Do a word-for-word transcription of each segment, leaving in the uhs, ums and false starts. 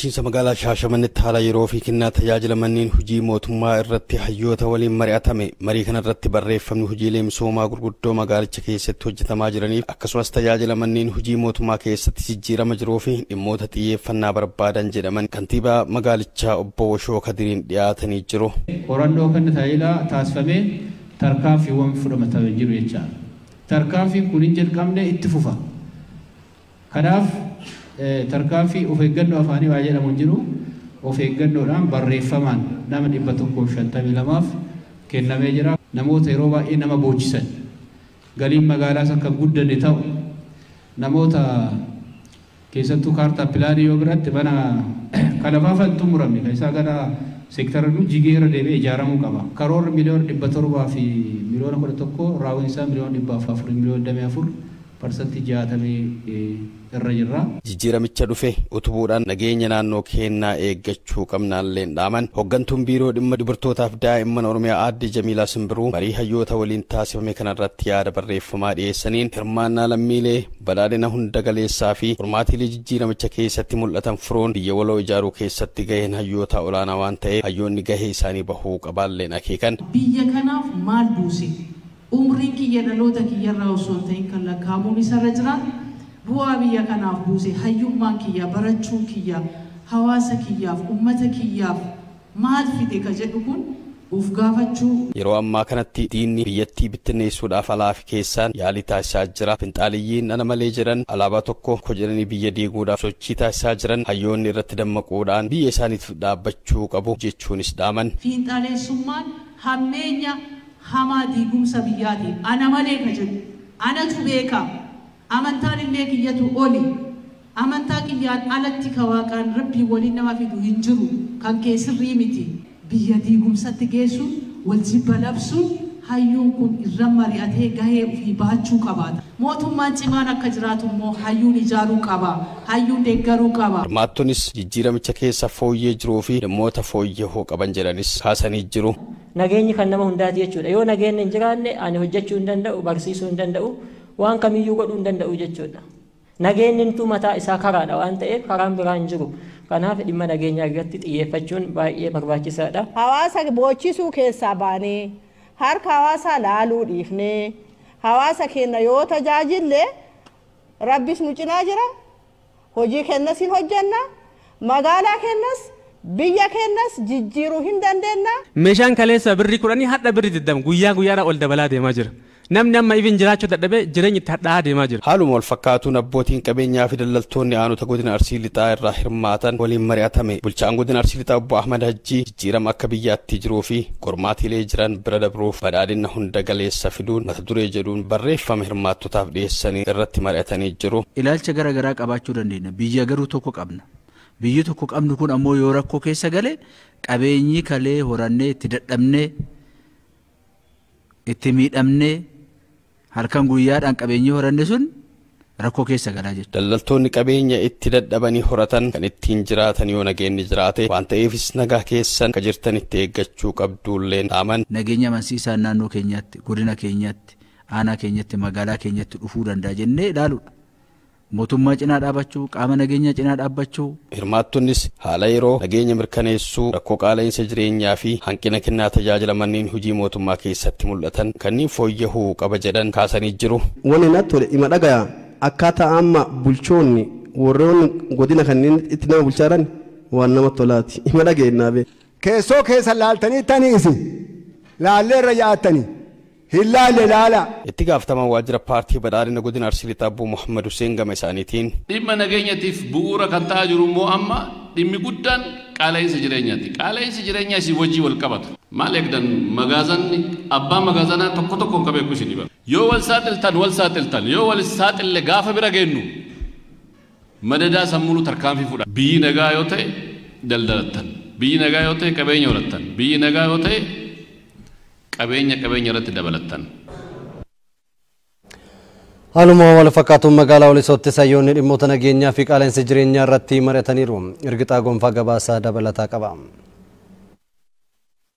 bulchiinsa magaalaa Shaashamannetti haala yeroo fi kennaa tajaajila manneen hojii mootummaa irratti hayyoota waliin mari'atame. Marii kana irratti barreeffamni hojiilee misoomaa gurguddoo magaalicha keessatti hojjetamaa jiraniif akkasumas tajaajila manneen hojii mootummaa keessatti jijjiirama jiruu fi dhimmoota xiyyeeffannaa barbaadan jedhaman kantiibaa magaalichaa obbo Woshoo Kadiriin dhiyaatanii jiru. Qorannoo kan tajaajila taasifamee tarkaanfiiwwan fudhatamaa jiru jecha. Tarkaanfiin kun hin jalqabne itti fufa. Kanaaf tarkaanfii of eeggannoo afaanii waa jedhamu jiru of eeggannoodhaan barreeffamaan nama dhibba tokkoo shantamii lamaaf kennamee jira. Namoota yeroo baay'ee nama boochisan galiin magaalaas akka guddanne ta'u namoota keessattuu kaartaa pilaanii yoo biratti mana kalafaafan xumuramne kan isaa gara seektara nu jigeera deebi'ee ijaaramuu qaba. Karoora miliyoona dhibba torbaa fi miliyoona kudha tokko raawwiin isaa miliyoona dhibba afurii miliyoona damee afur parsantii jaatamee irra jirra. Jijjiiramicha dhufe utubuudhaan nageenya naannoo keenyaa eeggachuu qabnaallee dhaaman hoggantuun biiroo dhimma dubartootaaf daa'imman Oromiyaa aadde Jamiilaa Simbiruu marii hayyoota waliin taasifame kanarratti yaada barreeffamaa dhiyeessaniin hirmaannaa lammiilee badhaadhina hunda galeessaa fi hormaatiilee jijjiiramicha keessatti mul'atan furuun biyya waloo ijaaruu keessatti gaheen hayyoota olaanaa waan ta'eef hayyoonni gahee isaanii bahuu qabaalleen akeekan. Biyya kanaaf maal buuse umriin kiyya dhaloota kiyyarraa osoo ta'in kan lakkaamuun isarra jira. Bu'aa biyya kanaaf buuse hayyummaan kiyya barachuun kiyya hawaasa kiyyaaf ummata kiyyaaf maal fide ka jedhu kun uf gaafachuu. Yeroo ammaa kanatti diinni biyyattii bittinneessuudhaaf alaafi keessaan yaalii taasisaa jira. Finxaaliyyiin ana malee jiran alaabaa tokko ko jedhanii biyya diiguudhaaf sochii taasisaa jiran hayyoonni irratti dammaquudhaan biyya isaaniif dhaabbachuu qabu jechuunis dhaaman. Finxaaleessummaan hammeenya hamaa diigumsa biyyaatiin ana malee ka jedhu anatu beeka. Amantaan illee kiyyatu oli amantaa kiyyaan alatti ka waaqaan rabbii waliin nama fidu hin jiru kan keessirrii miti biyya diigumsatti geessu wal jibba labsuun hayyuun kun irra mari'atee gahee ofii baachuu qabaata. Mootummaan cimaan akka jiraatu immoo hayyuun ijaaruu qaba hayyuun deeggaruu qaba. Hirmaattonnis jijjiiramicha keessa fooyyee jiruu fi dhimmoota fooyyahoo qaban jedhanis kaasanii jiru. Nageenyi kan nama hundaati jechuudha. Yoo nageenyi hin jiraanne ani hojjechuu hin danda'u barsiisuu hin danda'u. Waan kamiyyuu godhuu hin danda'u jechuudha. Nageenyi intuu mataa isaa karaadha waan ta'eef karaan biraa hin jiru. Kanaaf dhimma nageenyaa irratti xiyyeeffachuun baay'ee barbaachisaadha. Hawaasa boochisuu keessaa baanee harka hawaasaa laaluu dhiifnee hawaasa keenya yoo tajaajille rabbis nu cinaa jira. Hojii kennas hin hojjenna. Magaalaa kennas biyya kennas jijjiiruu hin dandeenya. Meeshaan kaleessa birrii kudhanii hadha birrii digdama guyyaa guyyaadhaan ol dabalaa deemaa jira. Namni amma ibin jiraachuu dadhabee jireenya itti hadhaa deemaa jira. Haaluma wal fakkaatuun abbootiin qabeenyaa fi daldaltoonni aanota godina Arsii Lixaa irraa hirmaatan waliin mari'atame. Bulchaan godina Arsii Lixaa obbo Ahmad Hajjii jijjiirama akka biyyaatti jiruu fi qormaatiilee jiran bira dabruuf badhaadhina hunda galeessa fiduun mata duree jedhuun barreeffama hirmaattotaaf dhiyeessanii irratti mari'atanii jiru. Ilaalcha garaa garaa qabaachuu dandeenya. Biyya garuu tokko qabna. Biyyi tokko qabnu kun ammoo yoo rakkoo keessa gale qabeenyi kalee horannee itti dadhabnee itti miidhamnee harkaan guyyaadhaan qabeenyi horanne sun rakkoo keessa galaa jechuudha. Daldaltoonni qabeenya itti dadhabanii horatan kan ittiin jiraatan yoo nageenyi jiraate waan ta'eefis nagaa keessan ka jirtan itti eeggachuu qabdullee dhaaman. Nageenya amansiisaan naannoo keenyaatti, godina keenyaatti, aanaa keenyatti, magaalaa keenyatti dhufuu danda'a jennee ilaaluudha. Mootummaa cinaa dhaabbachuu, qaama nageenya cinaa dhaabbachuu. Hirmaattonnis haala yeroo nageenya mirkaneessuu, rakkoo qaala'insa jireenyaa fi hanqina kennaa tajaajila manneen hojii mootummaa keessatti mul'atan kanneen fooyyahuu qaba jedhan kaasanii jiru. Wanni natti tole ima dhagaya akkaataa amma bulchoonni warroonni godina kanneen itti nama bulchaaran waan nama tolaati. Ima dhageenyaa keessoo keessa laaltanii taniisi laallee irra yaa'attanii. Hillaalle laala. Itti gaafatamaa waajjira paartii badhaadhina godina Arsii Lixaa Obbo Muhammad Hussein gama isaaniitiin. Dhimma nageenyaatiif bu'uura kan ta'aa jiru immoo amma dhimmi guddaan qaala'insa jireenyaati. Qaala'insi jireenyaa isii wajjii wal qabatu. Maal eegdan magaazanni abbaa magaazanaa tokko tokkoon ka beeku isin dhiba. Yoo wal saaxiltan wal saaxiltan yoo wal saaxille gaafa bira geennu madadaa sammuu tarkaanfii fudha. Biyyi nagaa yoo ta'e daldalattan. Biyyi nagaa yoo ta'e qabeenya horattan. Biyyi nagaa yoo ta'e qabeenya qabeenya irratti dabalatan. Haaluma wal fakkaatuun magaalaa Walisootti sayyoonni dhimmoota nageenyaa fi qaala'insa jireenyaa irratti mari'ataniiru. Ergitaa gonfaa gabaasaa dabalataa qaba.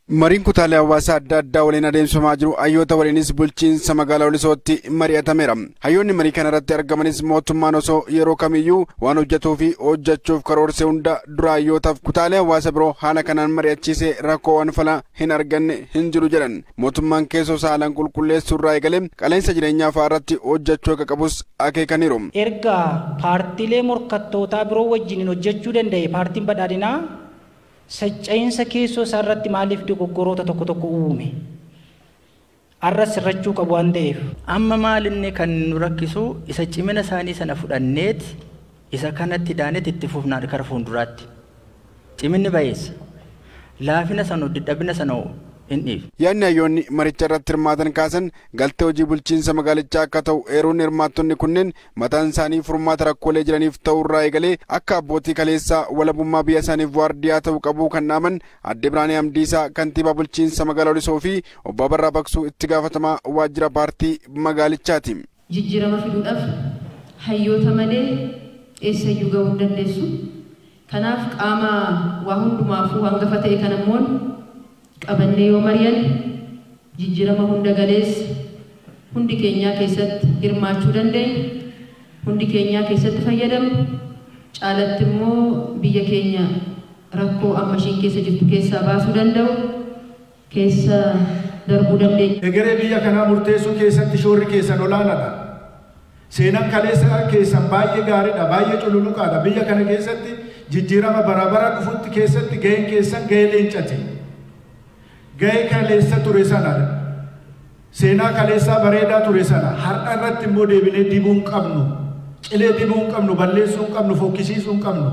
Mariin kutaalee hawaasaa adda addaa waliin adeemsifamaa jiru hayyoota waliinis bulchiinsa magaalaa Wolisootti mari'atameera. Hayyoonni marii kana irratti argamanis mootummaan osoo yeroo kamiyyuu waan hojjetuu fi hojjechuuf karoorse hunda dura hayyootaaf kutaalee hawaasa biroo haala kanaan mari'achiisee rakkoowwan fala hin arganne hin jiru jedhan. Mootummaan keessoo saalaan qulqulleessuu irraa eegalee qaleensa jireenyaa fa'aa irratti hojjechuu akka qabus akeekaniiru. Erga paartiilee morkattootaa biroo wajjin hojjechuu danda'e paartiin badhaadhinaa sacca'insa keessoo isaarratti maaliif dogoggoroota tokko tokko uume arras sirrachuu qabu waan ta'eef amma maalinni kan nu rakkisu isa cimina isaanii sana fudhanneet isa kanatti daaneet itti fufnaan kara fuulduraatti ciminni bayeessa laafina sana dadhabina sana hin dhiif. Yaadni hayyoonni maricha irratti hirmaatan kaasan galtee hojii bulchiinsa magaalichaa akka ta'u eeruun hirmaattonni kunneen mataan isaanii furmaata rakkoolee jiraniif ta'uu irraa eegalee akka abbootii kaleessaa walabummaa biyya isaaniif waardiyaa ta'uu qabu kan dhaaman adde Biraanii Amdiisaa kantiibaa bulchiinsa magaalaa Wolisoo fi obbo Abarraa Baqsuu itti gaafatamaa waajjira paartii magaalichaati. Jijjiirama fiduudhaaf hayyoota malee eessayyuu gahuu hin dandeessu. Kanaaf qaama waa hundumaafuu hangafa ta'e kan ammoo qabannee yoo mari'an jijjiirama hunda galeessa hundi keenyaa keessatti hirmaachuu dandeenya hundi keenyaa keessatti fayyadamna caalatti immoo biyya keenya rakkoo amma ishiin keessa jirtu keessaa baasuu danda'u keessa darbuu dandeenya. Egeree biyya kanaa murteessuu keessatti shoorri keessan olaanaadha. Seenaan kaleessa keessan baay'ee gaariidha baay'ee cululuqaadha biyya kana keessatti jijjiirama bara bara dhufutti keessatti gaheen keessan gahee leencati. Gahee kaleessa ture sana seenaa kaleessaa bareedaa ture sana har'a irratti immoo deebinee dibuu hin qabnu cilee dibuu hin qabnu balleessuu hin qabnu fokkisiisuu hin qabnu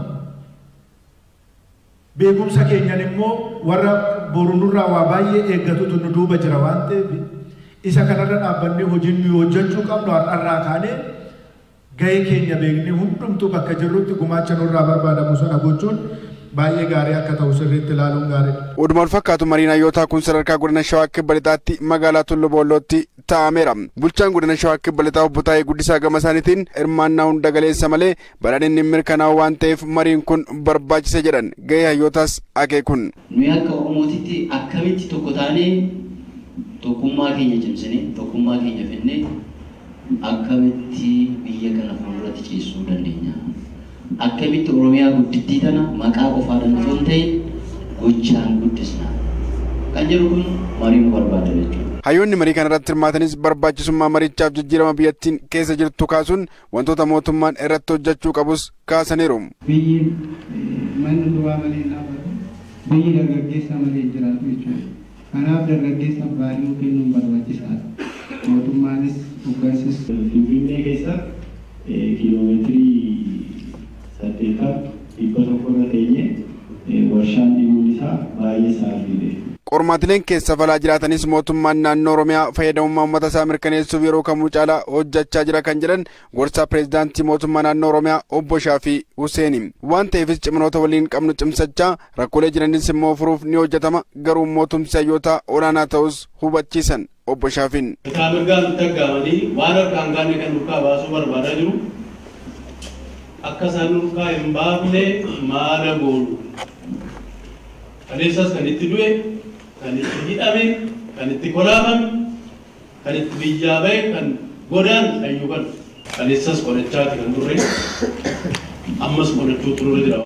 beekumsa keenyan immoo warra borunurraa waa baay'ee eeggatutu nu duuba jira waan ta'eef isa kanarra dhaabbannee hojiin nu hojjechuu qabnu har'arraa kaanee gahee keenya beeknee hundumtuu bakka jirrutti gumaacha nurraa barbaadamu sana gochuun baay'ee gaarii akka ta'u sirriitti ilaaluun gaariidha. Walumaa fakkaatu mariin hayyootaa kun sadarkaa godina Shawaa Kibba Lixaatti magaalaa Tulluu Boollootti taa'ameera. Bulchaan godina Shawaa Kibba Lixaa obbo Taayee Guddisaa gama isaaniitiin hirmaannaa hunda galeessa malee badhaadhinni mirkanaa'u waan ta'eef mariin kun barbaachise jedhan gahee hayyootaas akeekun. Nuyi akka Oromootitti akkamitti tokko taanee tokkummaa keenya cimsinee tokkummaa keenya fidnee akkamitti biyya kana fuulduratti ceessuu dandeenya. Akkamitti Oromiyaa guddittii tana maqaa qofaadhaan osoo hin ta'in gochaan guddisna kan jedhu kun marii nu barbaada jechuudha. Hayyoonni marii kana irratti hirmaatanis barbaachisummaa marichaaf jijjiirama biyyattiin keessa jirtu kaasuun wantoota mootummaan irratti hojjechuu qabus kaasaniiru. Biyyi manni duwwaa malee dhaabatu biyyi dargaggeessa malee jiraatu jechuudha. Kanaaf dargaggeessa baay'ee kennuun barbaachisaadha. Mootummaanis hoggansis Finfinnee keessa kiiloomeetirii saddeetaa dhibba tokko irra teenye warshaan dhibuun isaa baay'ee saafiidhe. Qormaatileen keessa falaa jiraatanis mootummaan naannoo Oromiyaa fayyadamummaa uummata isaa mirkaneessuuf yeroo kamuu caalaa hojjechaa jira kan jedhan gorsaa pireezidaantii mootummaa naannoo Oromiyaa obbo Shaafii Huseeni. Waan ta'eefis ciminoota waliin qabnu cimsachaa rakkoolee jiranis immoo furuuf ni hojjetama garuu mootumsi hayyootaa olaanaa ta'us hubachiisan obbo Shaafiin. Kaamirgaan taggaamanii waan harkaan gaanne kan duukaa baasuu barbaadaa jiru. Akka isaan duukaa hin baafne maala goonu. Kaleessas kan itti du'e, kan itti hidhame, kan itti kolaafame, kan itti biyyaa ba'e, kan godaan hayyuu kan kaleessas qolachaati kan turre ammas qolachuu turre jira.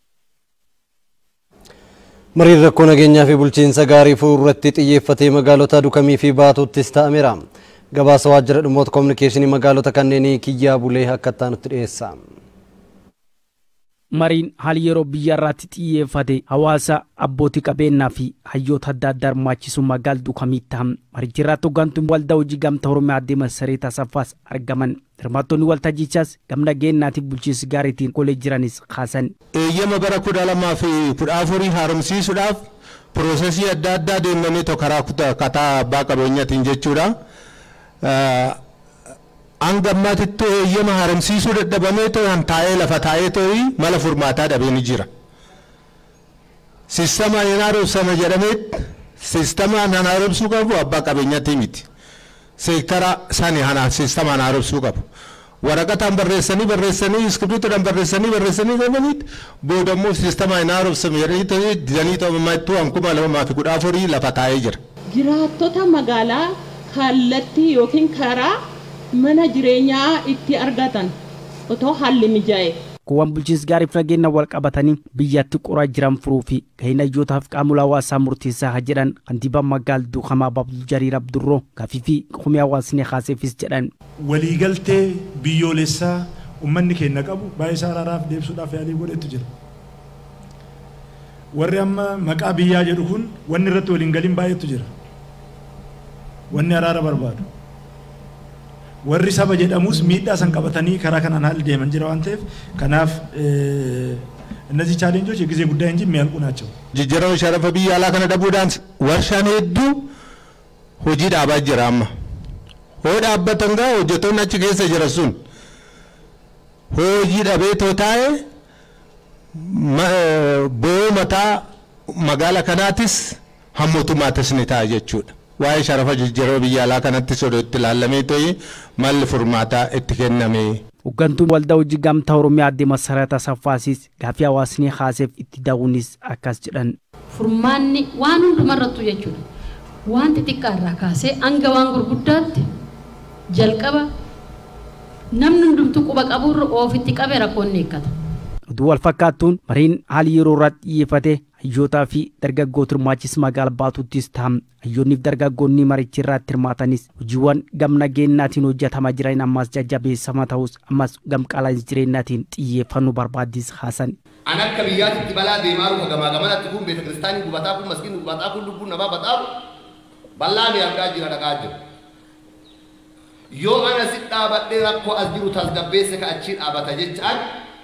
Mariin rakkoo nageenyaa fi bulchiinsa gaarii fuulduratti xiyyeeffatee magaalota Dukamii fi Baatuuttis taa'ameera. Gabaasa waajjira dhimmoota kominikeeshinii magaalota kanneenii Kiyyaa Bulee akka ta'anutti dhiyeessa. Mariin haala yeroo biyya irratti xiyyeeffate hawaasa abbootii qabeenyaa fi hayyoota adda addaa hirmaachisuu magaalaa Dukamii ta'an maricha irratti hoggantuun waldaa hojii gamtaa Oromiyaa aadde Masaree Tasaffaas argaman. Hirmaattonni waltajjichaas gama nageenyaatiif bulchiinsa gaariitiin kolee jiranis kaasan. Eeyyama bara kudha lamaa fi kudha afurii haaromsiisuudhaaf piroosesii adda addaa deemamee karaa kataa abbaa qabeenyaatiin jechuudha. Angammaatitti eeyyama haaromsiisuu dadhabamee ta'an taa'ee lafa taa'ee ta'ii mala furmaataa dhabee ni jira. Siistamaan hin haaromsama jedhameet siistamaan hin haaromsuu qabu abbaa qabeenyaatti miti. Seektara sani hana siistamaan haaromsuu qabu. waraqataan barreessanii barreessanii iskiriiptootaan barreessanii barreessanii qabaniit booda immoo siistama hin haaromsame jedhanii didanii ta'ummaattuu hankuma lama fi kudha afurii lafa taa'ee jira. Jiraattota magaalaa kallattii yookiin karaa mana jireenyaa itti argatan otoo haalli mijaa'e. Kuwwan bulchiinsa gaariif nageenya wal qabatanii biyyatti qoraa jiran furuu fi gahina iyyootaaf qaamula hawaasaa murteessaa haa jedhan kantiibaan magaalaa Duukamaa Abdul Jariir Abdurroo gaafii fi komii hawaasni kaaseefis jedhan. Waliigaltee biyyoolessaa uummanni keenya qabu baay'ee isaa araaraaf deebisuudhaaf yaalii godhetu jira. Warri amma maqaa biyyaa jedhu kun wanni irratti waliin galiin baay'eetu jira. Wanni araara barbaadu. Warri saba jedhamus miidhaa san qabatanii karaa kanaan haal deeman jira waan ta'eef kanaaf እነዚህ ቻሌንጆች የጊዜ ጉዳይ እንጂ የሚያልቁ ናቸው። Jijjiirama sharafa biyya alaa kana dhabuudhaan warshaan hedduu hojii dhaabaa jira amma. Hoo dhaabbatan gaa hojjettoonni achi keessa jiran sun hojii dhabee too taa'e bo'oo mataa magaala kanaatis hammootummaatis ni ta'a jechuudha. Waa'ee sharafa jijjiirama biyya alaa kanatti sodoo itti ilaalamee ta'e malli furmaataa itti kenname. Hooggantuun waldaa hojii gamtaa Oromiyaa Aadde Masaraat Asaffaasis gaafii hawaasni kaaseef itti daawunis akkas jedhan. Furmaanni waan hundumarrattu jechuudha. Waan xixiqqaa irraa kaasee hanga waan gurguddaatti jalqaba namni hundumtuu quba qaburra ofitti qabee rakkoon ni eeggata. Oduu wal fakkaattuun mariin haalli yeroo irratti xiyyeeffate hayyootaa fi dargaggoota hirmaachis magaalaa baatuttis ta'an hayyoonniif dargaggoonni marichi irratti hirmaatanis hojiiwwan gam nageenyaatiin hojjetamaa jiran ammas jajjabeessamaa ta'us ammas gam qaala'insa jireenyaatiin xiyyeeffannoo barbaachisu haasan. An akka biyyaatti balaa deemaa jiru gamaa gamanatti kun beeta kiristaanii gubataa kun maskiin gubataa kun lubbuun namaa baxaabu bal'aa ni argaa jira dhaqaa jiru. Yoo ana si dhaabadhee rakkoo as jiru tasgabbeesse ka achiin dhaabata jechaan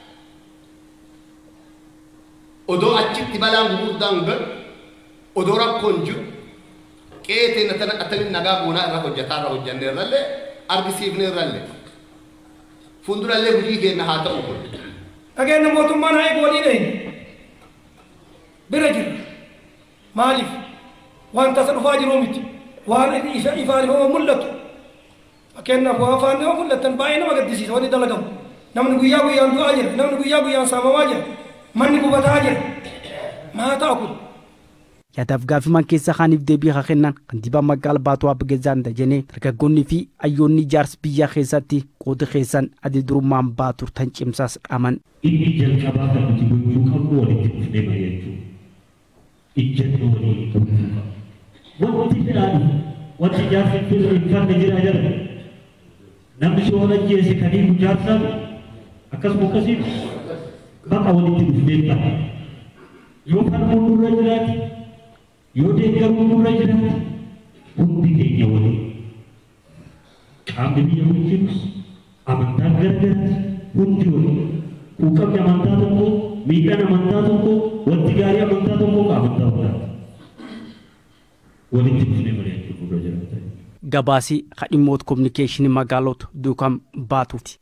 odoo achitti balaan gurguddaan galu odoo rakkoon jiru qeeteen attamiin nagaa boonaa irra hojjetaa irra hojjannee irrallee argisiifnee irrallee fuuldurallee hojii keenya haa ta'u kun. Dhageenya mootummaan haa eegu walii dhahine bira jiru maaliif waan tasa dhufaa jiruu miti waan isa ifaan ifama mul'atu fakkeenyaaf waan afaan yoo mul'atan baay'ee nama gaddisiisa wanni dalagamu namni guyyaa guyyaan du'aa jira namni guyyaa guyyaan saamamaa jira. Manni gubataa jira. Maa ta'u kun. Yaadaaf gaafiman keessa kaaniif deebii haa kennan kantiibaan magaalaa Baatuu Abgazaan Dajanee dargaggoonni fi hayyoonni ijaarsa biyyaa keessatti qooda keessan adii durummaan Baatuu tan cimsaas dhaaman. Inni jalqabaa kan nuti gochuu qabnu walitti dhufnee mari'achuu. Ijjannoo walii gochuu qabna. Wanti fedhaan wanti ijaarsa hin fanne jira jira. Namni si wal ajjeese kanii ijaarsaaf akkasuma akkasiin bakka walitti dhufnee qaba. Yoo falmuun nurra jiraate, yoo deeggaruun nurra jiraate, hundi keenya waliin. Qaamni biyya bulchinu amantaan gargaraati hundi waliin. Quuqamni amantaa tokko, miidhaan amantaa tokko, wanti gaarii amantaa tokko amantaa hundaati. Walitti dhufnee mari'achuun nurra jiraata. Gabaasii dhimmoota kominikeeshinii magaalota Duukam Baatuuti.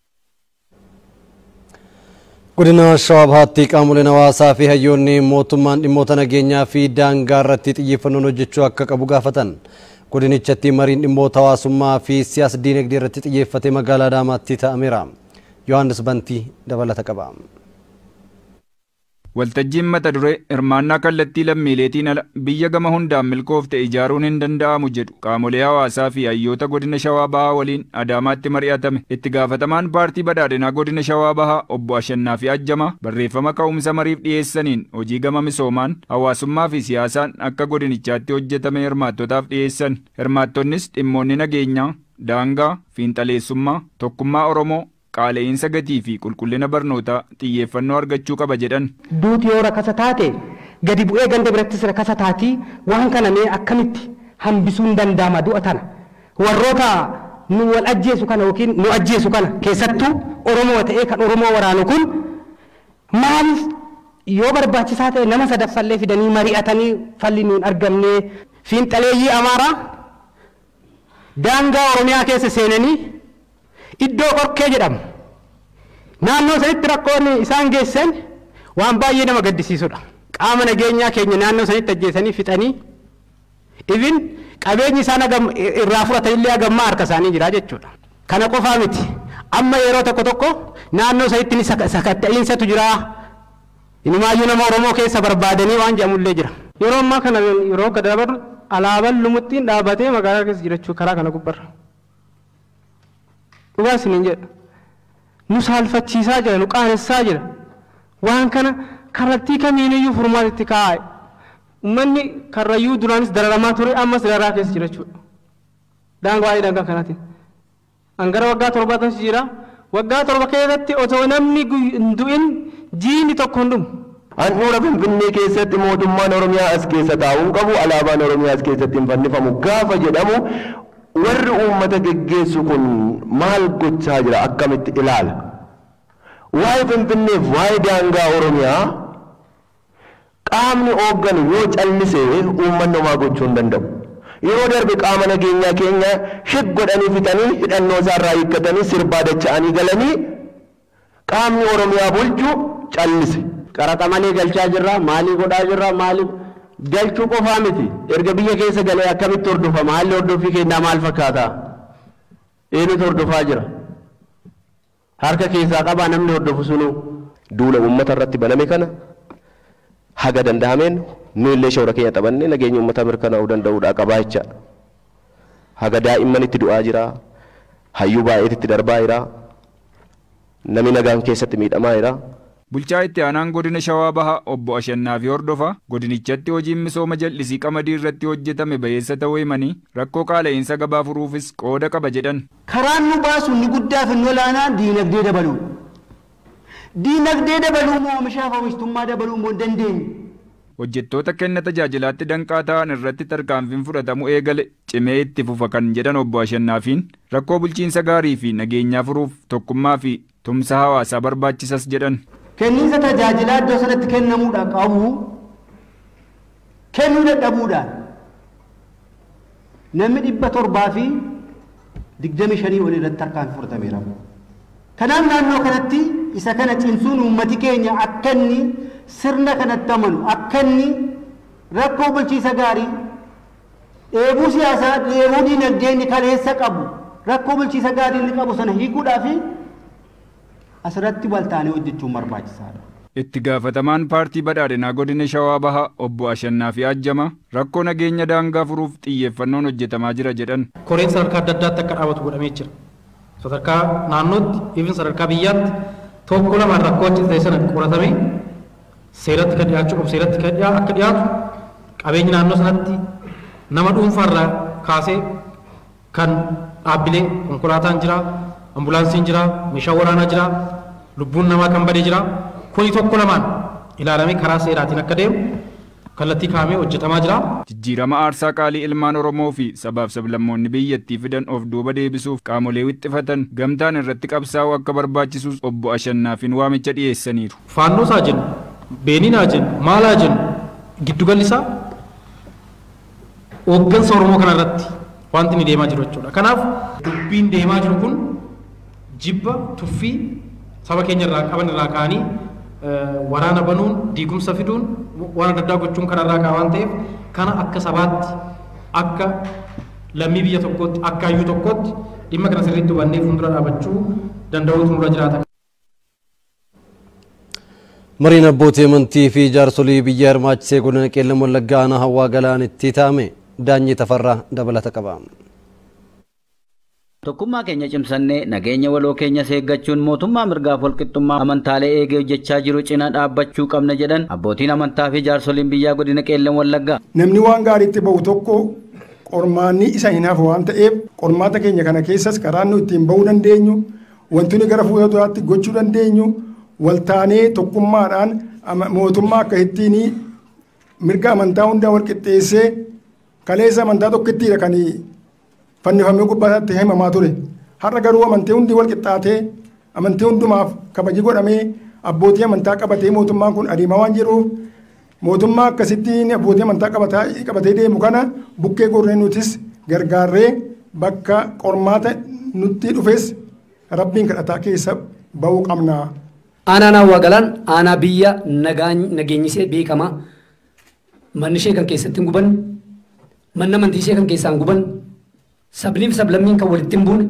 Godina Shawaa Bahaatti qaamoleen hawaasaa fi hayyoonni mootummaan dhimmoota nageenyaa fi daangaa irratti xiyyeeffannoon hojjechuu akka qabu gaafatan. Godinichatti mariin dhimmoota hawaasummaa fi siyaasa diinagdee irratti xiyyeeffatee magaalaa Adaamaatti ta'ameera. Yohaannis Bantii dabalata qaba. Waltajjiin mata duree hirmaannaa kallattii lammiileetiin ala biyya gama hundaan milkoofte ijaaruun hin danda'amu jedhu qaamolee hawaasaa fi hayyoota godina Shawaa Bahaa waliin Adaamaatti mari'atame. Itti gaafatamaan paartii badhaadhinaa godina Shawaa Bahaa obbo Ashannaa fi Ajjamaa barreeffama ka'umsa mariif dhiyeessaniin hojii gama misoomaan hawaasummaa fi siyaasaan akka godinichaatti hojjetame hirmaattotaaf dhiyeessan. Hirmaattonnis dhimmoonni nageenyaa, daangaa, fiinxaleessummaa, tokkummaa Oromoo, qaala'insa gatii fi qulqullina barnootaa xiyyeeffannoo argachuu qaba jedhan. Duuti yoo rakkasa taate gadi bu'ee ganda birattis rakkasa taatii waan kana mee akkamitti hambisuun danda'ama du'a tana warroota nu wal ajjeesu kana yookiin nu ajjeesu kana keessattuu Oromoo ta'ee kan Oromoo waraanu kun maaliif yoo barbaachisaa ta'e nama sadaffallee fidanii mari'atanii falli nuun argamne fiinxaleeyyii Amaaraa daangaa Oromiyaa keessa seenanii iddoo qorkee jedhamu naannoo sanitti rakkoonni isaan geessan waan baay'ee nama gaddisiisudha. Qaama nageenyaa keenya naannoo sanitti ajjeesanii fixanii ibin qabeenyi isaan irraa fudhatan illee hagammaa harka isaanii jira jechuudha. Kana qofaa miti amma yeroo tokko tokko naannoo isaatti ni sakatta'insaatu jira. Inumaayyuu nama Oromoo keessa barbaadanii waan jedhamullee jira. Yeroo ammaa kana yeroo gad dabarru alaabaan lumuttiin dhaabatee magaalaa keessa jirachuu karaa kana gubbarra. Dhugaa isiniin jedha. Nu saalfachiisaa jira, nu qaanessaa jira. Waan kana kallattii kamiiniyyuu furmaatitti kaa'e. Uummanni karrayyuu duraanis dararamaa ture ammas dararaa keessa jira jechuudha. Daangaa waa'ee daangaa kanaatiin. Hangara waggaa torbaatamsi jira. Waggaa torba keessatti otoo namni hin du'in jiini tokko hin dhumu. Handhuura Finfinnee keessatti mootummaan Oromiyaa as keessa taa'uun qabu alaabaan Oromiyaa as keessatti hin fannifamu gaafa jedhamu warri uummata geggeessu kun maal gochaa jira akkamitti ilaala? Waa'ee Finfinneef waa'ee daangaa Oromiyaa qaamni hoogganu yoo callisee uummanni homaa gochuu hin danda'u. Yeroo darbe qaama nageenyaa keenya shig godhanii fixanii hidhannoo isaarraa hiikkatanii sirbaa dacha'anii galanii qaamni Oromiyaa bulchu callise. Qaraxa malee galchaa jirra, maalii godhaa jirra, maalii galchuu qofaa miti. Erga biyya keessa galee akkamitti hordofama? Haalli hordoffii keenyaa maal fakkaata? Eenyutu hordofaa jira? Harka keessaa qabaa namni hordofu sunu. Duula uummata irratti baname kana haga danda'ameen nu illee shoora keenya taphanne nageenya uummataa mirkanaa'uu danda'uudha qabaa jecha. Haga daa'imman itti du'aa jira, hayyuu baay'eetti itti darbaa jira, namni nagaan keessatti miidhamaa jira. Bulchaa itti aanaan godina Shawaa Bahaa obbo Ashannaa fi Hordofaa godinichatti hojiin misooma jallisii qamadii irratti hojjetame bayeessa ta'uu himanii rakkoo qaala'insa gabaa furuufis qooda qaba jedhan. Karaan nu baasu inni guddaa fi inni olaanaa diinagdee dabaluu. Diinagdee dabaluu moo oomishaaf oomishtummaa dabaluu moo dandeenyu? Hojjettoota kenna tajaajilaatti danqaa ta'an irratti tarkaanfiin fudhatamu eegale cimee itti fufa kan jedhan obbo Ashannaafiin rakkoo bulchiinsa gaarii fi nageenyaa furuuf tokkummaa fi tumsa hawaasaa barbaachisas jedhan. Kenniinsa tajaajilaa iddoo sanatti kennamuudha qabu kennuu dadhabuudhaan namni dhibba torbaa fi digdami shanii ol irratti tarkaanfii fudhatameera. Kanaaf naannoo kanatti isa kana cimsuun uummati keenya akka inni sirna kanatti amanu akka inni rakkoo bulchiinsa gaarii dheebuu siyaasaa dheebuu diinagdee inni kaleessa qabu rakkoo bulchiinsa gaarii inni qabu sana hiikuudhaaf asirratti waltaanee hojjechuun barbaachisaadha. Itti gaafatamaan paartii badhaadhinaa godina Shawaa Bahaa obbo Ashannaa fi Ajjama rakkoo nageenya daangaa furuuf xiyyeeffannoon hojjetamaa jira jedhan. Koreen sadarkaa adda addaatti akka dhaabatu godhamee jira. Sadarkaa naannootti, even sadarkaa biyyaatti tokko lamaan rakkoo achi ta'e sana qoratamee seeratti kan dhiyaachuu qabu seeratti kan akka dhiyaatu qabeenyi naannoo sanatti nama dhuunfaarraa kaasee kan dhaabbilee konkolaataan jira, ambulaansiin jira, meeshaa waraanaa jira, lubbuun namaa kan badee jira. Kuni tokko lamaan ilaalamee karaa seeraatiin akka deemu kallattii kaa'amee hojjetamaa jira. Jijjiirama aarsaa qaalii ilmaan Oromoo fi sabaaf sablammoonni biyyattii fidan of duuba deebisuuf qaamolee wixxifatan gamtaan irratti qabsaa'uu akka barbaachisus obbo Ashannaafiin waamicha dhiyeessaniiru. Faannoo isaa jennu, beeninaa jennu, maalaa jennu giddugalli isaa hooggansa Oromoo kana irratti wanti inni deemaa jiru jechuudha. Kanaaf dubbiin deemaa jiru kun jibba tuffii saba keenya irraa qaban irraa ka'anii waraana banuun diigumsa fiduun waan adda addaa gochuun kanarraa ka'a waan ta'eef kana akka sabaatti akka lammii biyya tokkootti akka hayyuu tokkootti dhimma kana sirriitti hubannee fuuldura dhaabachuu danda'uutu nurra jiraata. Mariin abbootii amantii fi jaarsolii biyya hirmaachisee godina Qeellam Wallaggaa aanaa Hawwaa Galaanitti taa'ame daanyii Tafarraa dabalata qaba. Tokkummaa keenya cimsannee nageenya waloo keenya eeggachuun mootummaa mirgaaf walqixxummaa amantaalee eegee hojjechaa jiru cina dhaabbachuu qabna jedhan abbootiin amantaa fi jaarsoliin biyyaa godina Qeellam Wallaggaa. Namni waan gaariitti bahu tokko qormaanni isa hin hafu waan ta'eef qormaata keenya kana keessas karaa nu ittiin bahuu dandeenyu wanti nu gara fuula duraatti gochuu dandeenyu waltaanee tokkummaadhaan mootummaa akka ittiin mirga amantaa hundaa walqixxeessee kaleessa amantaa tokkittiidha kan fannifamee gubbaatti himamaa ture. Har'a garuu amantii hundi wal qixxaatee amantii hundumaaf kabaji godhamee abbootii amantaa qabatee mootummaan kun adeemaa waan jiruuf mootummaa akkasittiin abbootii amantaa qabatee deemu kana bukkee gorree nutis gargaarree bakka qormaata nutti dhufes rabbiin kadhataa keessa bahuu qabna. Aanaan Hawwaa Galaan aanaa biyya nageenyi ishee beekama. Manni ishee kan keessatti hin guban, manni amantii ishee kan keessaa hin guban, sabliif sablammiin kan walitti hin buune,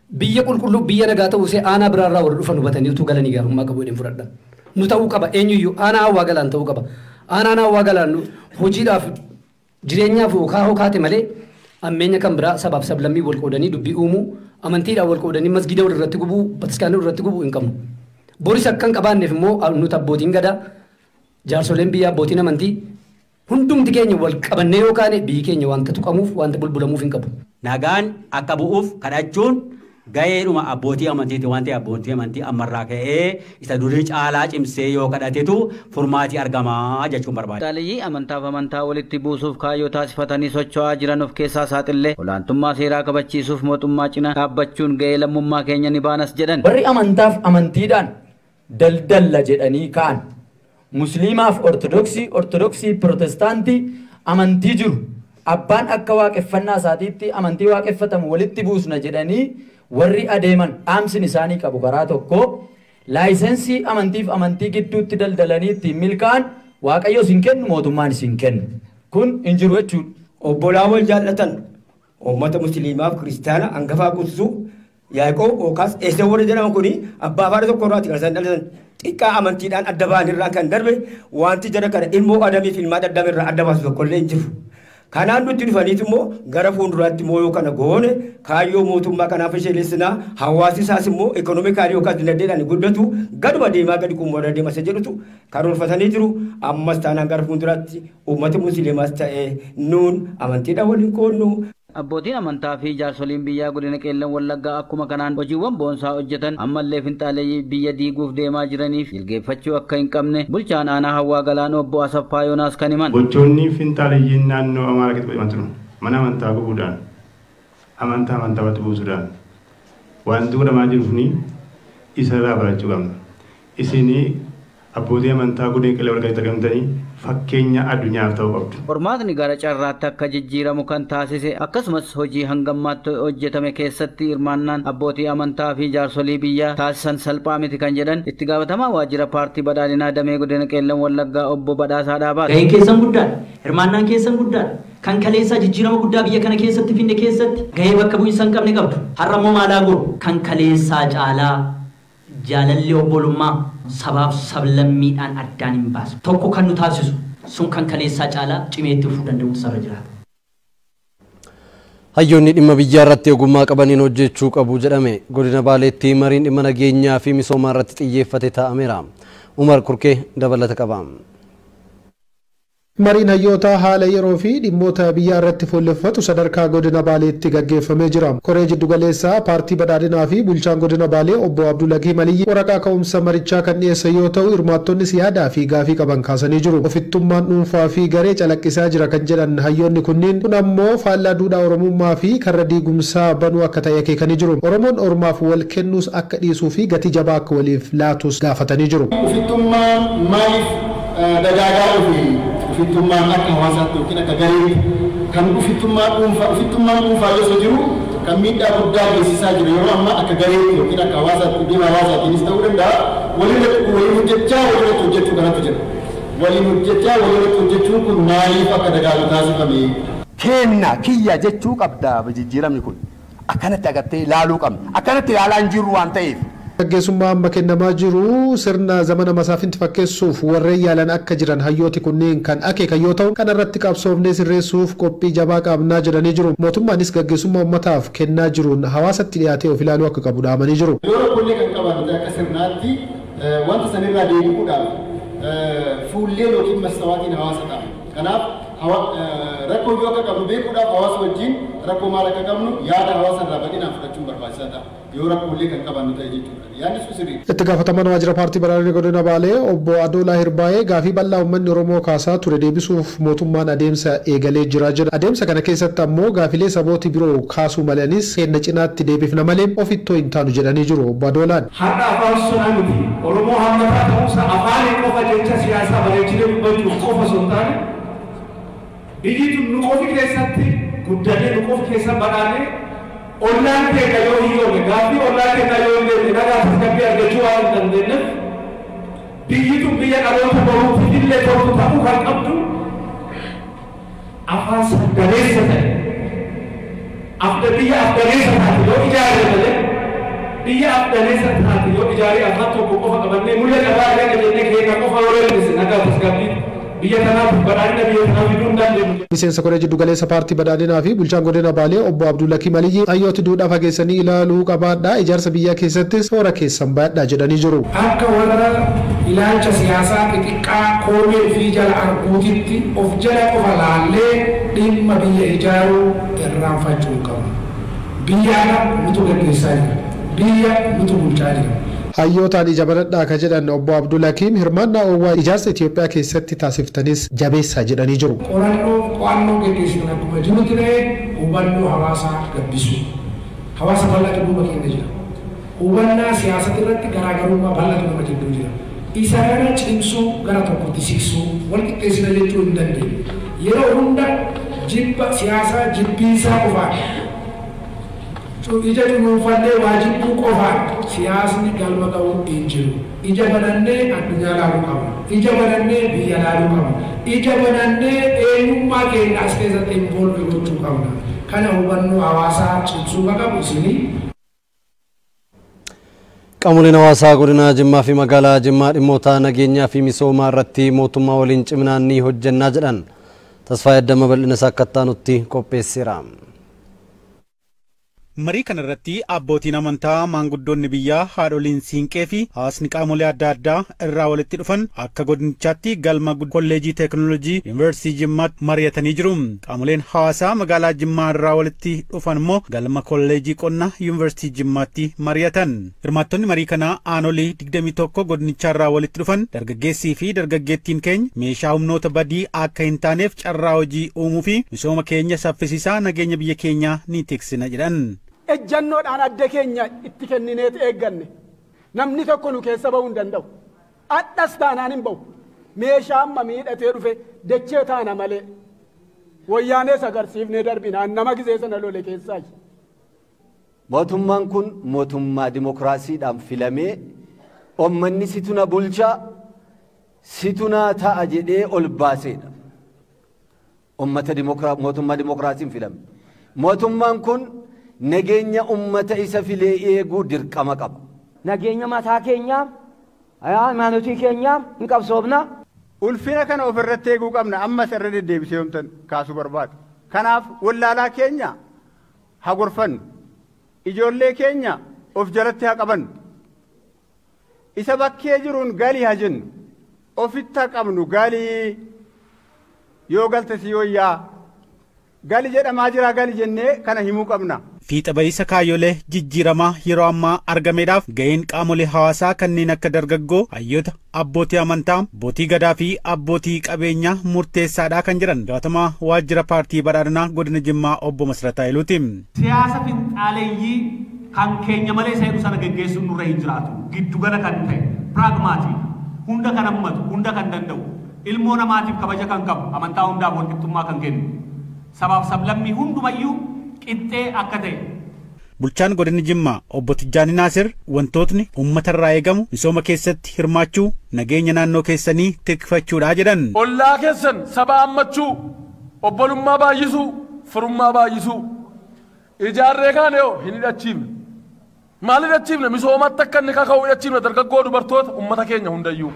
biyya qulqulluu biyya nagaa ta'uu see aanaa biraarraa warra dhufan hubatanii utuu galanii gaarummaa qabu jedheen fudhadhan. Nu ta'uu qaba eenyuyyuu aanaa hawaa galaan ta'uu qaba. Aanaan hawaa galaan hojiidhaaf jireenyaaf hookaa hookaate malee ammeenya kan biraa sabaaf sablammii wal qoodanii dubbii uumuu amantiidhaan wal qoodanii masgida walirratti gubuu bataskaanii walirratti gubuu hin qabnu. Boris akkan qabaanneef immoo nuti abbootiin gadaa jaarsoleen biyyaa abbootiin amantii hundumti keenya wal qabannee yookaan biyyi keenya wanta tuqamuuf wanta bulbulamuuf hin qabu. Nagaan akka bu'uuf kadhachuun gaheedhuma abbootii amantiiti waan ta'eef abbootii amantii ammarraa ka'ee isa durii caalaa cimsee yoo kadhatetu furmaatii argamaa jechuun barbaada. Xaaliyyii amantaaf amantaa walitti buusuuf kaayyoo taasifatanii socho'aa jiran of keessaa saaxillee olaantummaa seeraa kabachiisuuf mootummaa cina dhaabbachuun gahee lammummaa keenya ni baanas jedhan. Warri amantaaf amantiidhaan daldalla jedhanii ka'an musliimaaf ortodoksii ortodoksii protestaantii amantii jiru abbaan akka waaqeffannaa isaatiitti amantii waaqeffatamu walitti buusna jedhanii warri adeeman dhaamsin isaanii qabu karaa tokko laayisensii amantiif amantii gidduutti daldalanii ittiin milkaa'an waaqayyo isin kennu mootummaan isin kennu kun hin jiru jechuudha. Obbolaa wal jaallatan uummata musliimaaf kiristaana hangafaa guutuu yaaqoob yookaas eessa warri jedhaman kuni abbaa faana tokko irraatti kan isaan dhalatan xiqqaa amantiidhaan adda ba'an irraa kan darbe wanti jara kana ilmoo adamiif ilmaa daddabe irraa adda baasu tokkollee hin jiru. Kanaan nuti dhufaniit immoo gara fuulduraatti immoo yoo kana goone kaayyoo mootummaa kanaaf isheelessinaa hawaasi isaas immoo ekonomikaalii yookaas dinagdeedhaan guddatu gaduma deemaa gadi kummoodaa deema isa jedhutu karoorfatanii jiru. Ammas taanaan gara fuulduraatti uummata musliimaas ta'ee nuun amantiidhaan waliin qoodnu. Abbootiin amantaa fi jaarsoliin biyyaa godina qeellan wallaggaa akkuma kanaan hojiiwwan boonsaa hojjetan ammallee finxaaleeyyii biyya diiguuf deemaa jiraniif jilgeeffachuu akka hin qabne bulchaan aanaa hawaa galaan obbo Asaffaa Yoonaas kan himan. Gochoonni finxaaleeyyiin naannoo Amaaraa keessatti godhaman jiru. Mana amantaa gubuudhaan amantaa amantaa walitti buusuudhaan wanti godhamaa jiruuf ni isarraa barachuu qabna. Isinii abbootii amantaa godina qeellan wallaggaatti argamtanii fakkeenya addunyaaf ta'uu qabdu. Qormaatni gara carraatti akka jijjiiramu kan taasise akkasumas hojii hangammaatti hojjetame keessatti hirmaannaan abbootii amantaa fi jaarsolii biyyaa taasisan salphaa miti kan jedhan itti gaafatamaa waajjira paartii badhaadhinaa damee godina qeellan wallaggaa obbo Badhaasaa Dhaabaati. Gaheen keessan guddaadha. Hirmaannaan keessan guddaadha. Kan kaleessaa jijjiirama guddaa biyya kana keessatti finne keessatti gahee bakka bu'iinsa hin qabne qabdu. Har'a immoo maalaa goru kan kaleessaa caalaa jaalalli obbolummaa sabaaf sablammiidhaan addaan hin baasu. Tokko kan nu taasisu sun kan kaleessaa caalaa cimeetti dhufuu danda'u sarara jiraata. Hayyoonni dhimma biyyaa irratti ogummaa qabaniin hojjechuu qabu jedhame godina Baaleetti mariin dhimma nageenyaa fi misoomaa irratti xiyyeeffate taa'ameera. Umar Kurkee dabalata qaba. Mariin hayyoota haala yeroo fi dhimmoota biyyaa irratti fuulleffatu sadarkaa godina Baaleetti gaggeeffamee jira. Koree jiddu galeessaa paartii badhaadhinaa fi bulchaan godina Baalee obbo Abdulagii Maliyyi waraqaa ka'umsa marichaa kan dhiyeessan yoo ta'u hirmaattonnis yaadaa fi gaafii qaban kaasanii jiru. Ofittummaan dhuunfaa fi garee calaqqisaa jira kan jedhan hayyoonni kunniin kun ammoo faallaa duudhaa Oromummaa fi karra diigumsaa banuu akka ta'e akeekanii jiru. Oromoon Ormaaf wal kennuus akka dhiisuu fi gatii jabaa akka waliif laatus gaafatanii jiru. Ofittummaan maaliif dagaagaa dhufi? Ofittummaan akka hawaasaatti yookiin akka gareetti kan ofittummaa dhuunfaa ofittummaan dhuunfaa yoo jiru kan miidhaa guddaa geessisaa jiru yeroo ammaa akka gareetti yookiin akka hawaasaatti dhimma hawaasaatiinis ta'uu danda'a waliin waliin hojjechaa waliin hojjechuu kanatu jira waliin hojjechaa waliin hojjechuun kun maaliif akka dagaagu taasifame? Kenna kiyya jechuu qabda jijjiiramni kun akkanatti agartee ilaaluu qabna akkanatti ilaalaa hin jirru waan ta'eef. Gaggeessummaa amma kennamaa jiru sirna zamana masaafinti fakkeessuuf warreen yaalan akka jiran hayyooti kunneen kan akeekan yoo ta'u kana irratti qabsoofnee sirreessuuf qophii jabaa qabnaa jedhanii jiru. Mootummaanis gaggeessummaa uummataaf kennaa jiruun hawaasatti dhiyaatee of ilaaluu akka qabu dhaamanii jiru. Yeroo kunniin kan qaban akka sirnaatti wanta sanirraa deebi'uudhaaf fuullee yookiin mastawaatiin hawaasa ta'a. Kanaaf rakkoo yoo akka qabnu beekuudhaaf hawaasa wajjin rakkoo maal akka qabnu yaada hawaasa irraa bal'inaan fudhachuun barbaachisaa ta'a. Yoo rakkoolee kan qabannu ta'e jechuudha. Yaadni sun sirrii. Itti gaafatamaan waajjira paartii badhaadhina godina Baalee obbo Adoolaa Hirbaayee gaafii bal'aa uummanni Oromoo kaasaa ture deebisuuf mootummaan adeemsa eegalee jira jedha. Adeemsa kana keessatti ammoo gaafilee sabooti biroo kaasuu malanis kenna cinaatti deebifna malee ofittoo hin taanu jedhanii jiru obbo Adoolaan. Har'a afaan sonaa miti. Oromoo hammataa ta'uusaa afaanii qofa jecha siyaasaa bareechinee dubbachuuf qofa osoo hin taane biyyi tun nu qofi keessatti guddatee nu qofi keessa badhaanee ollaan keenya yoo hiyyoone gaaffii ollaan keenya yoo hin deemne nagaa tasgabbii argachuu waan hin dandeenyeef biyyi tun biyya dhaloota boruutti illee ta'uu ta'uu kan qabdu afaan sagaleessa ta'e afda biyya afgaleessa taate yoo ijaarre malee biyya afdaneessa taate yoo ijaarii afaan tokko qofa qabannee mul'ata qabaa akka jennee keenya qofa waliin nagaa tasgabbii biyya kanaaf badhaadhina biyya kanaaf fiduu hin dandeenyu. Miseensa koree jiddu galeessa paartii badhaadhinaa fi bulchaan godina Baalee obbo Abdullakii Maliyyi hayyooti duudhaa fageessanii ilaaluu qabaadhaa ijaarsa biyyaa keessattis toora keessan baadhaa jedhanii jiru. Akka warra ilaalcha siyaasaa xixiqqaa koomee fi jala arguutitti of jala qofa laallee dhimma biyya ijaaruu irraanfachuu qabna. Biyya nutu gaggeessaa jira. Biyya nutu bulchaa jira. Hayyootaan ija banadhaa ka jedhan obbo Abdullakiim hirmaannaa oowwaa ijaarsa Itoophiyaa keessatti taasiftanis jabeessaa jedhanii jiru. Qorannoo qo'annoo gaggeessuun akkuma jiru ture hubannoo hawaasaa gabbisuu. Hawaasa bal'atu duuba keenya jira. Hubannaa siyaasatti irratti garaagarummaa bal'atu nama jidduu jira. Isa kana cimsuu gara tokkotti siqsuu wal qixxeessina jechuu hin dandeenye. Yeroo hunda jibba siyaasaa jibbiinsaa qofaan ija cunuunfannee waajibbuu qofaan siyaasni galma qabu hin jiru. Ija banannee addunyaa laaluu qabna. Ija banannee biyya laaluu qabna. Ija banannee eenyummaa keenya as keessatti involve gochuu qabna. Kana hubannoo hawaasaa cimsuu qabu isinii. Qaamoleen hawaasaa godina Jimmaa fi magaalaa Jimmaa dhimmoota nageenyaa fi misoomaa irratti mootummaa waliin ciminaan ni hojjannaa jedhan. Tasfaayee Addama bal'ina isaa akka taanutti qopheesseera. Marii kana irratti abbootiin amantaa maanguddoonni biyyaa haadholiin siinqee fi hawaasni qaamolee adda addaa irraa walitti dhufan akka godinichaatti galma kolleejii teekinooloojii yuunivarsiitii Jimmaatti mari'atanii jiru. Qaamoleen hawaasaa magaalaa Jimmaa irraa walitti dhufan immoo galma kolleejii qonnaa yuunivarsiitii Jimmaatti mari'atan. Hirmaattonni marii kanaa aanolii digdamii tokko godinichaa irraa walitti dhufan dargaggeessii fi dargaggeettiin keenya meeshaa humnoota badii akka hin taaneef carraa hojii uumuu fi misooma keenya saffisiisaa nageenya biyya keenyaa ni tiksina jedhan. Ejjannoodhaan adda keenya itti kennineet eegganne namni tokko nu keessa bahuu hin danda'u. Adhas taanaan hin bahu. Meeshaa amma miidhatee dhufe dachee taana malee wayyaanees agarsiifnee darbinaan nama gisee sana lole keessaa. Mootummaan kun mootummaa dimokiraasiidhaan filamee uummanni situna bulchaa situna ta'a jedhee ol baaseedha. Uummata mootummaa dimokiraasiin filame. Mootummaan kun nageenya ummata isa filee eeguu dirqama qaba. Nageenya mataa keenyaa, amaanotii keenyaa hin qabsoofna. Ulfina kana ofirratti eeguu qabna ammas irra deddeebisee homtan kaasuu barbaada. Kanaaf wallaalaa keenya haa gorfannu. Ijoollee keenya of jalatti haa qabannu. Isa bakkee jiruun galii haa jennu. Ofitti haa qabnu galii yoo galte si wayyaa. Gali jedhamaa jira gali jennee kana himuu qabna. Fiixa bahiisa kaayyolee jijjiiramaa yeroo ammaa argameedhaaf ga'een qaamolee hawaasaa kanneen akka dargaggoo, hayyoota, abbootii amantaa, abbootii gadaa fi abbootii qabeenyaa murteessaadha kan jiran gaafatamaa waajjira paartii badhaadhinaa godina Jimmaa obbo Masrataa Iluuti. Siyaasa finxaaleeyyii kan keenya malee seeru sana geggeessuun nurra hin jiraatu. Giddugala kan ta'e piraagmaatii hunda kan hammatu hunda kan danda'u ilmoo namaatiif kabaja kan qabu amantaa hundaaf walqixxummaa kan kennu. Sabaaf sablammii hundumayyuu qixxee akka ta'e. Bulchaan godina Jimmaa obbo Tijjaanii Naasir wantootni uummata irraa eegamu misooma keessatti hirmaachuu nageenya naannoo keessanii tikfachuudha jedhan. Ollaa keessan saba hammachuu obbolummaa baay'isuu firummaa baay'isuu ijaarree kaane yoo hin hidhachiifne maal hidhachiifne misoomatti akka inni kaka'u hidhachiifne dargaggoo dubartoota uummata keenya hundayyuu.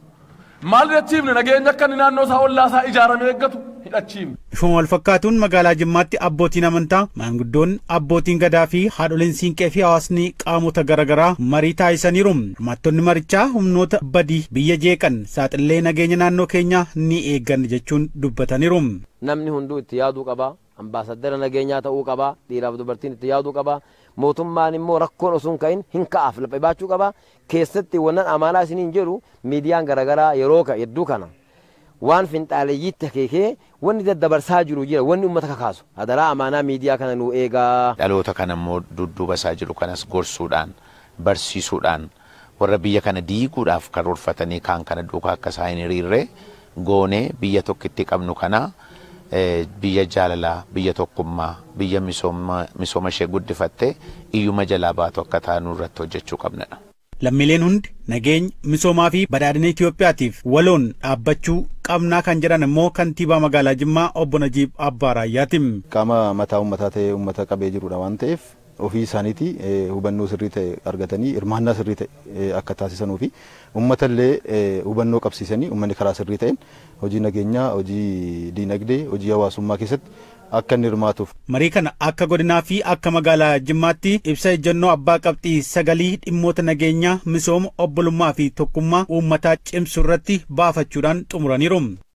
Maal hidhachiifne nageenya akka inni naannoo isaa ollaa isaa ijaaramee eeggatu hidhachiifne. Bifuma wal fakkaatuun magaalaa Jimmaatti abbootiin amantaa, maanguddoon, abbootiin gadaa fi haadholiin siinqee fi hawaasni qaamota garaagaraa marii taasisaniiru. Hirmaattonni marichaa humnoota badii biyya jeeqan saaxilee nageenya naannoo keenyaa ni eeggan jechuun dubbataniiru. Namni hunduu itti yaaduu qaba. Ambaasaddara nageenyaa ta'uu qaba. Dhiiraaf dubartiin itti yaaduu qaba. Mootummaan immoo rakkoon osoo hin ka'in hin ka'aaf laphee baachuu qaba. Keessatti wannan amaanaa isiniin jedhu miidiyaan garaagaraa yeroo hedduu kana waan finxaaleeyyiitti akeekee wanni daddabarsaa jiru jira wanni uummata kakaasu hadaraa amaanaa miidiyaa kana nu eegaa. Dhaloota kana immoo dudduuba isaa jiru kanas gorsuudhaan barsiisuudhaan warra biyya kana diiguudhaaf karoorfatanii kaan kana duukaa akka isaa hin hiriirre goonee biyya tokkitti qabnu kana biyya jaalalaa biyya tokkummaa biyya misooma ishee guddifattee iyyuma jalaa baatu akka taanu irratti hojjechuu qabnadha. Lammiileen hundi nageenya misoomaa fi badhaadhina Itoophiyaatiif waloon dhaabbachuu qabnaa kan jedhan immoo kantiibaa magaalaa Jimmaa obbo Najiib Abbaa Raayyaati. Qaama mataa uummataa ta'ee uummata qabee jirudha waan ta'eef ofii isaaniiti hubannoo sirrii ta'e argatanii hirmaannaa sirrii ta'e akka taasisanuu fi uummatallee hubannoo qabsiisanii uummanni karaa sirrii ta'een hojii nageenyaa, hojii diinagdee, hojii hawaasummaa keessatti akka inni hirmaatuuf. Marii kana akka godinaa fi akka magaalaa Jimmaatti ibsa ejjennoo abbaa qabxii sagalii dhimmoota nageenyaa, misooma, obbolummaa fi tokkummaa uummataa cimsuu irratti baafachuudhaan xumuraniiru.